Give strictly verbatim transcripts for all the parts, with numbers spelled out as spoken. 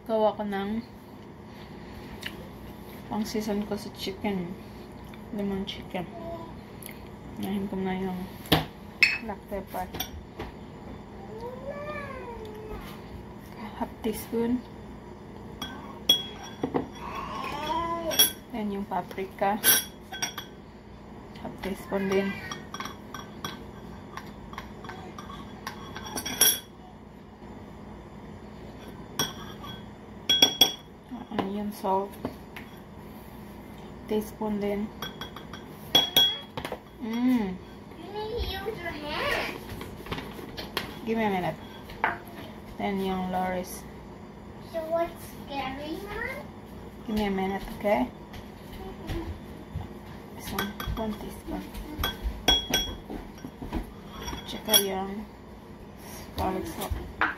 gawa ko ng pang season ko sa chicken. Lemon chicken. Nahin ko na yung black pepper. Half teaspoon. Then yung paprika. Half teaspoon din. Onion salt. Teaspoon din. Mmm. You need to use your hands. Give me a minute. Then yung Loris. So what's scary, Mom? Give me a minute, okay? Some one teaspoon. Tsaka yung garlic salt.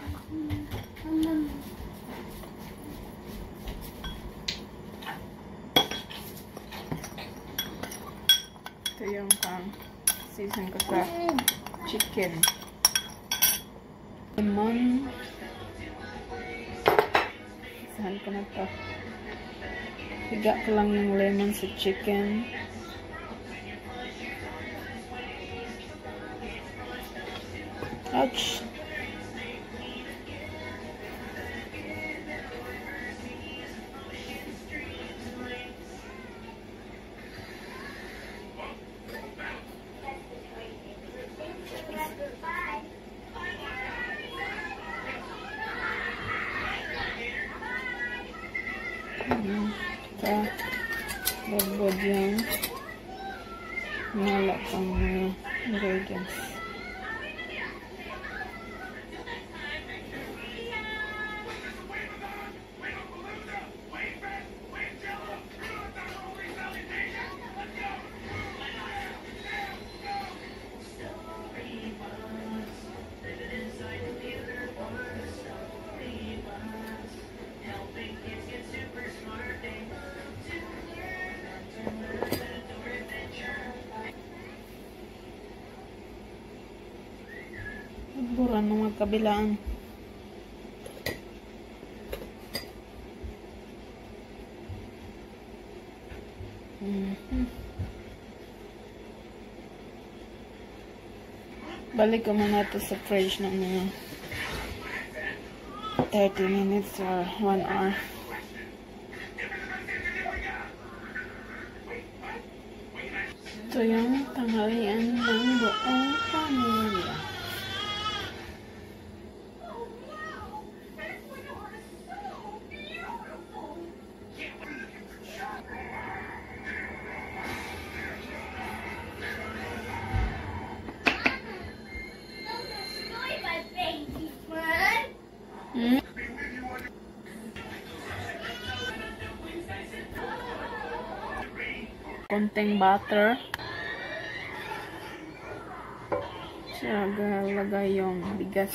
Ito yung pang season ko sa chicken. Lemon. Isahan ko na to. Higa ko lang yung lemon sa chicken. Ouch! Ito, bubod yung nalak ang mga ingredients. Buran ng magkabilaan. Mm-hmm. Balik ko muna ito sa fridge ng mga thirty minutes or one hour. Ito yung tanghalian ng buong pamilya. Hmm? Konting butter. Saka lagay yung bigas.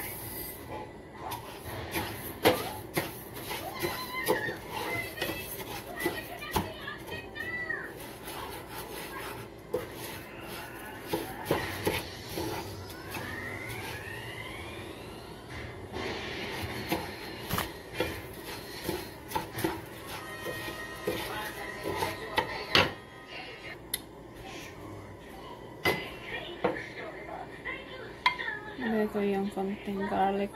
Lagay ko yung konting garlic.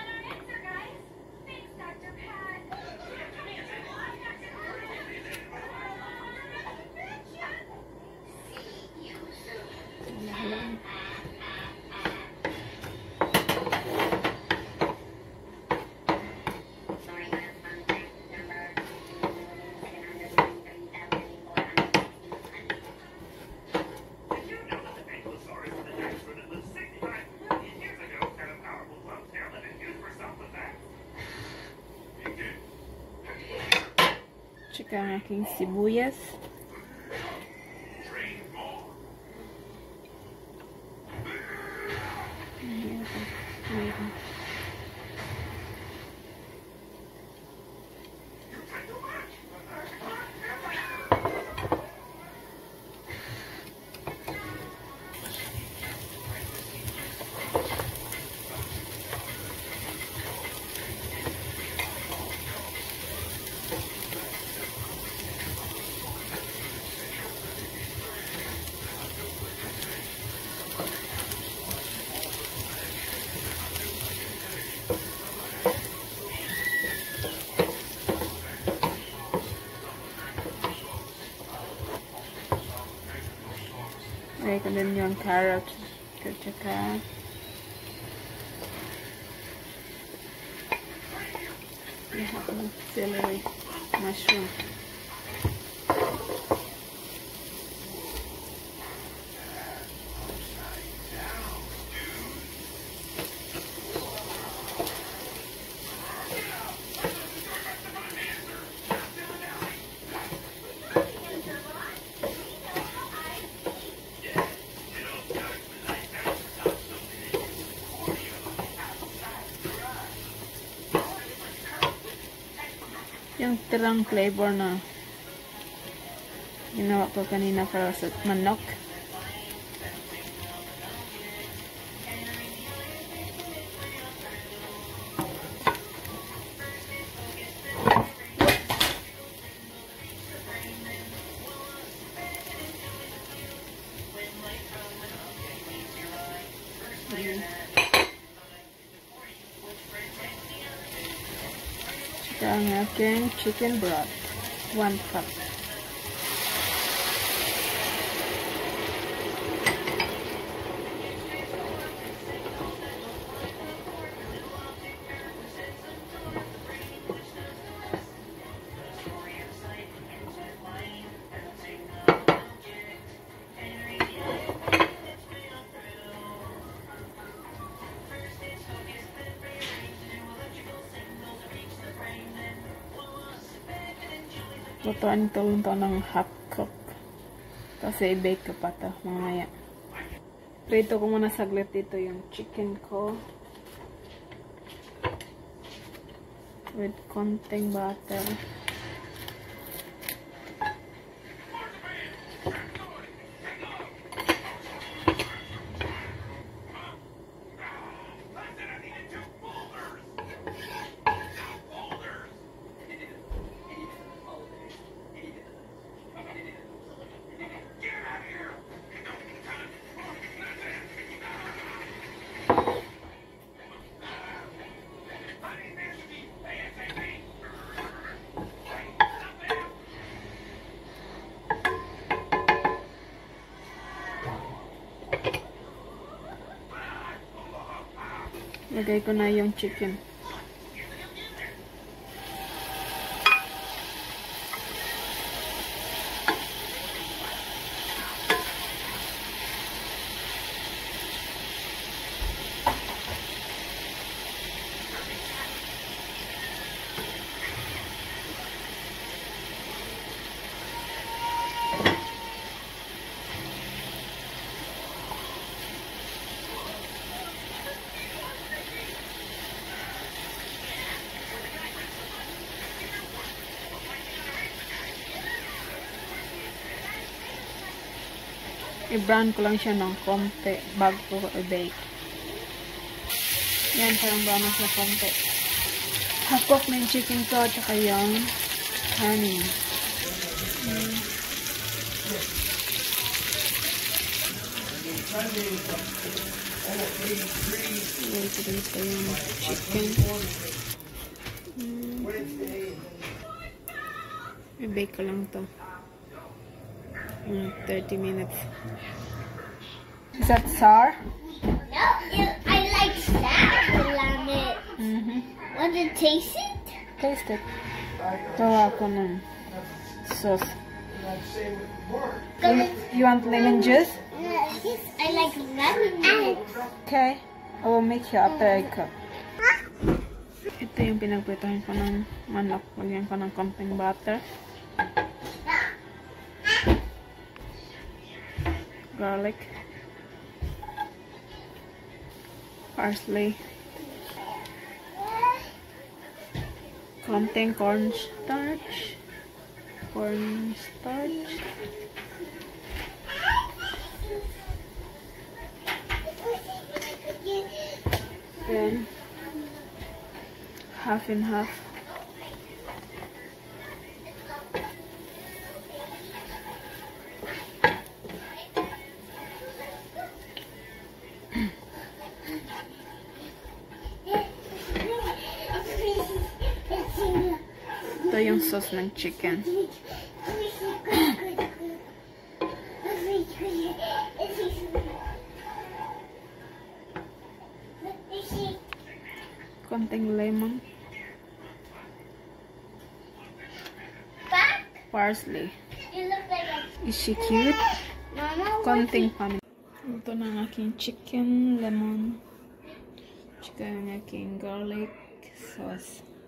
Tsaka ang aking sibuyas. Lagay ko din yung carrots. At saka celery, mushroom. Yung tirang flavor na ginawa ko kanina para sa manok. Tsaka ang aking chicken broth. One cup. Lutuan ito lang ito ng half cook. Kasi i-bake ko pa ito mamaya. Prito ko muna saglit dito yung chicken ko. With konting butter. Lagay ko na yung chicken. I-brown ko lang siya ng konti bago ko i-bake. Yan, parang brown na siya konti. Half-cook na yung chicken ko at saka yung honey. Hmm. Wait, dito yung chicken. Hmm. I-bake ko lang to. Mm, thirty minutes. Is that sour? No, it, I like sour on it. Mm-hmm. Want to taste it? Taste it. Tawa ko ng sauce. You, you want lemon juice? Yes, I like lemon. Okay. I will make you after I cook. Ito yung pinagpritohin ko ng manok. Lagyan ko ng konting butter. Garlic, parsley, konting cornstarch, cornstarch, then half and half. Ito yung sauce ng chicken. Konting lemon. Back. Parsley. You look like a Is she cute? mama. Konting paminta. Ito na ang aking chicken lemon. Tsaka ang aking garlic sauce.